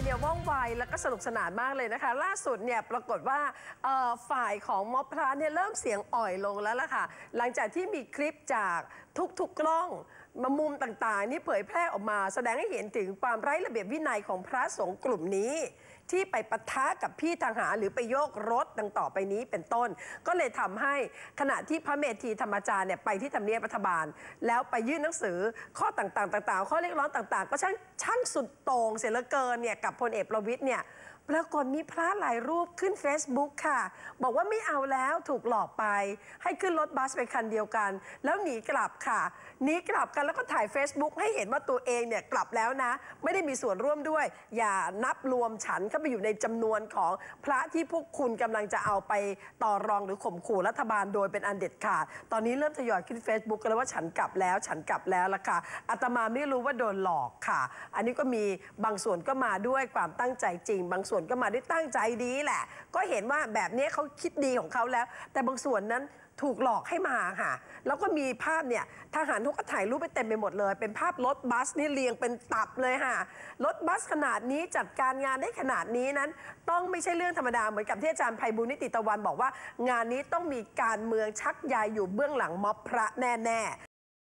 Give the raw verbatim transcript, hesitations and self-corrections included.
เนี่ยว่องไวแล้วก็สนุกสนานมากเลยนะคะล่าสุดเนี่ยปรากฏว่าฝ่ายของม็อบพระเนี่ยเริ่มเสียงอ่อยลงแล้วล่ะค่ะหลังจากที่มีคลิปจากทุกๆกล้องมามุมต่างๆนี่เผยแพร่ออกมาแสดงให้เห็นถึงความไร้ระเบียบวินัยของพระสงฆ์กลุ่มนี้ที่ไปปะทะกับพี่ทหารหรือไปโยกรถดังต่อไปนี้เป็นต้นก็เลยทำให้ขณะที่พระเมธีธรรมจารย์เนี่ยไปที่ทำเนียบรัฐบาลแล้วไปยื่นหนังสือข้อต่างๆต่างๆข้อเรียกร้องต่างๆก็ช่างช่างสุดโต่งเสียเหลือเกินเนี่ยกับพลเอกประวิตรเนี่ยปรากฏมีพระหลายรูปขึ้น Facebook ค่ะบอกว่าไม่เอาแล้วถูกหลอกไปให้ขึ้นรถบัสไปคันเดียวกันแล้วหนีกลับค่ะหนีกลับกันแล้วก็ถ่าย Facebook ให้เห็นว่าตัวเองเนี่ยกลับแล้วนะไม่ได้มีส่วนร่วมด้วยอย่านับรวมฉันเข้าไปอยู่ในจำนวนของพระที่พวกคุณกำลังจะเอาไปต่อรองหรือข่มขู่รัฐบาลโดยเป็นอันเด็ดขาดตอนนี้เริ่มทยอยขึ้น Facebook กันแล้วว่าฉันกลับแล้วฉันกลับแล้วละค่ะอาตมาไม่รู้ว่าโดนหลอกค่ะอันนี้ก็มีบางส่วนก็มาด้วยความตั้งใจจริงบางส่วนก็มาด้วยตั้งใจดีแหละก็เห็นว่าแบบนี้เขาคิดดีของเขาแล้วแต่บางส่วนนั้นถูกหลอกให้มาค่ะแล้วก็มีภาพเนี่ยทหารทุกก็ถ่ายรูปไปเต็มไปหมดเลยเป็นภาพรถบัสนี่เรียงเป็นตับเลยค่ะรถบัสขนาดนี้จัดการงานได้ขนาดนี้นั้นต้องไม่ใช่เรื่องธรรมดาเหมือนกับที่อาจารย์ไพบูลย์นิติตะวันบอกว่างานนี้ต้องมีการเมืองชักใยอยู่เบื้องหลังม็อบพระแน่ๆ